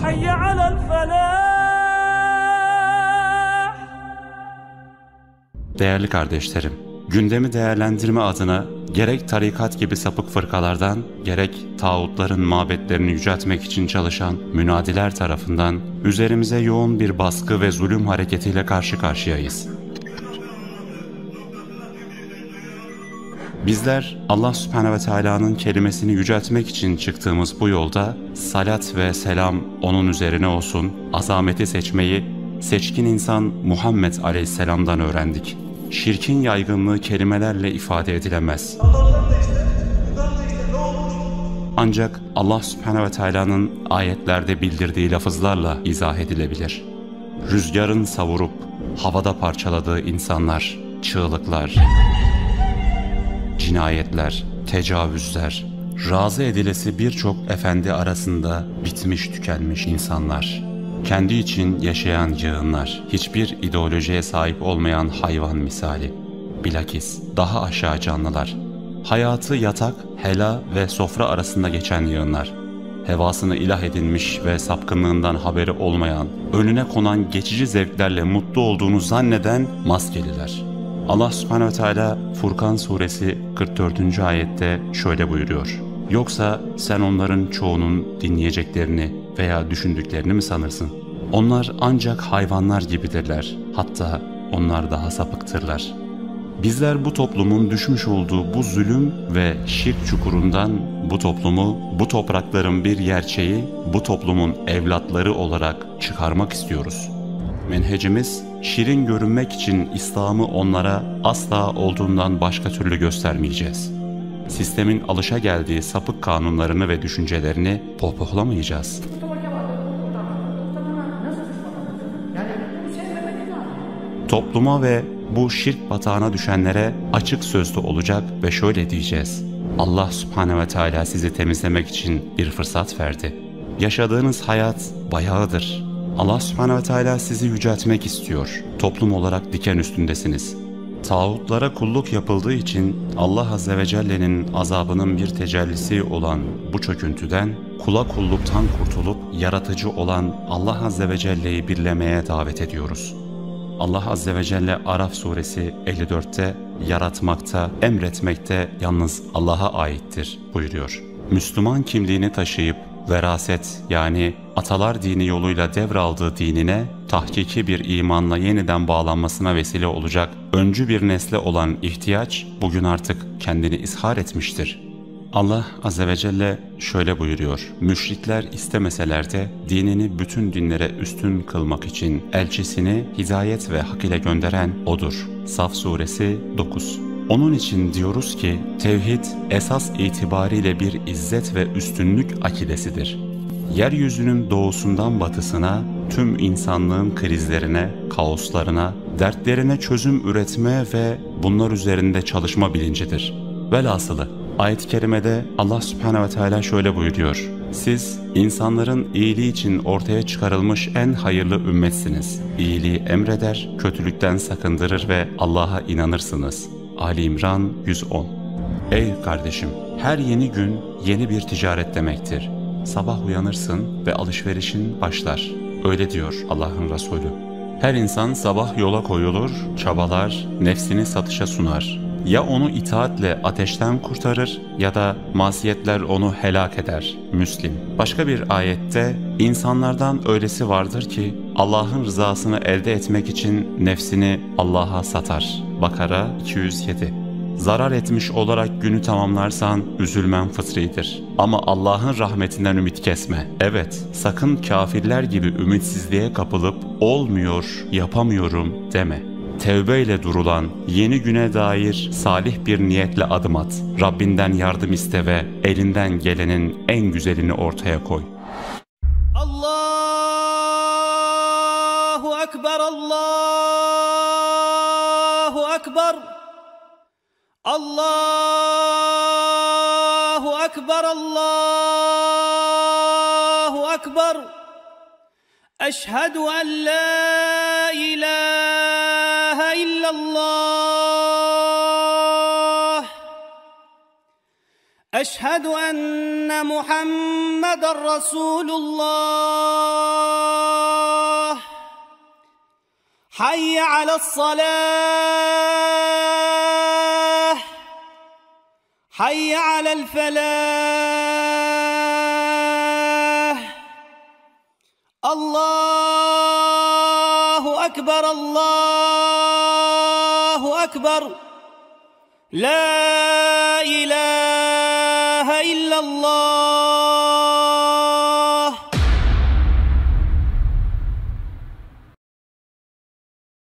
حي على الفلاح. Değerli kardeşlerim, gündemi değerlendirme adına gerek tarikat gibi sapık fırkalardan, gerek tağutların mabetlerini yüceltmek için çalışan münadiler tarafından üzerimize yoğun bir baskı ve zulüm hareketiyle karşı karşıyayız. Bizler Allah Subhanahu ve Teala'nın kelimesini yüceltmek için çıktığımız bu yolda salat ve selam onun üzerine olsun, azameti seçmeyi seçkin insan Muhammed Aleyhisselam'dan öğrendik. Şirkin yaygınlığı kelimelerle ifade edilemez. Ancak Allah Subhanahu ve Teala'nın ayetlerde bildirdiği lafızlarla izah edilebilir. Rüzgarın savurup havada parçaladığı insanlar, çığlıklar, cinayetler, tecavüzler, razı edilesi birçok efendi arasında bitmiş tükenmiş insanlar, kendi için yaşayan yığınlar, hiçbir ideolojiye sahip olmayan hayvan misali, bilakis daha aşağı canlılar, hayatı yatak, hela ve sofra arasında geçen yığınlar, hevasını ilah edinmiş ve sapkınlığından haberi olmayan, önüne konan geçici zevklerle mutlu olduğunu zanneden maskeliler. Allah Subhanahu ve Teala Furkan suresi 44. ayette şöyle buyuruyor: Yoksa sen onların çoğunun dinleyeceklerini veya düşündüklerini mi sanırsın? Onlar ancak hayvanlar gibidirler. Hatta onlar daha sapıktırlar. Bizler bu toplumun düşmüş olduğu bu zulüm ve şirk çukurundan bu toplumu, bu toprakların bir gerçeği, bu toplumun evlatları olarak çıkarmak istiyoruz. Menhecimiz, şirin görünmek için İslam'ı onlara asla olduğundan başka türlü göstermeyeceğiz. Sistemin alışageldiği sapık kanunlarını ve düşüncelerini pohpohlamayacağız. Topluma ve bu şirk batağına düşenlere açık sözlü olacak ve şöyle diyeceğiz: Allah Subhanahu ve Teala sizi temizlemek için bir fırsat verdi. Yaşadığınız hayat bayağıdır. Allah Subhanahu ve Teala sizi yüceltmek istiyor. Toplum olarak diken üstündesiniz. Tağutlara kulluk yapıldığı için Allah Azze ve Celle'nin azabının bir tecellisi olan bu çöküntüden, kula kulluktan kurtulup yaratıcı olan Allah Azze ve Celle'yi birlemeye davet ediyoruz. Allah Azze ve Celle Araf suresi 54'te yaratmakta, emretmekte yalnız Allah'a aittir buyuruyor. Müslüman kimliğini taşıyıp veraset yani atalar dini yoluyla devraldığı dinine tahkiki bir imanla yeniden bağlanmasına vesile olacak öncü bir nesle olan ihtiyaç bugün artık kendini izhar etmiştir. Allah Azze ve Celle şöyle buyuruyor: Müşrikler istemeseler de dinini bütün dinlere üstün kılmak için elçisini hidayet ve hak ile gönderen O'dur. Saf suresi 9. Onun için diyoruz ki tevhid esas itibariyle bir izzet ve üstünlük akidesidir. Yeryüzünün doğusundan batısına, tüm insanlığın krizlerine, kaoslarına, dertlerine çözüm üretme ve bunlar üzerinde çalışma bilincidir. Velhasılı ayet-i kerimede Allah Subhanahu ve Teala şöyle buyuruyor: Siz insanların iyiliği için ortaya çıkarılmış en hayırlı ümmetsiniz. İyiliği emreder, kötülükten sakındırır ve Allah'a inanırsınız. Ali İmran 110. Ey kardeşim, her yeni gün yeni bir ticaret demektir. Sabah uyanırsın ve alışverişin başlar. Öyle diyor Allah'ın Resulü. Her insan sabah yola koyulur, çabalar, nefsini satışa sunar. Ya onu itaatle ateşten kurtarır ya da masiyetler onu helak eder. Müslim. Başka bir ayette insanlardan öylesi vardır ki Allah'ın rızasını elde etmek için nefsini Allah'a satar. Bakara 207. Zarar etmiş olarak günü tamamlarsan üzülmen fıtridir. Ama Allah'ın rahmetinden ümit kesme. Evet, sakın kafirler gibi ümitsizliğe kapılıp olmuyor, yapamıyorum deme. Tevbeyle durulan yeni güne dair salih bir niyetle adım at. Rabbinden yardım iste ve elinden gelenin en güzelini ortaya koy. Allahu Ekber, Allahu Ekber. Allahu Ekber, Allahu Ekber. Eşhedü en la ilahe illallah. Eşhedü enne Muhammeden Resulullah. حي على الصلاة حي على الفلاح الله أكبر الله أكبر لا إله إلا الله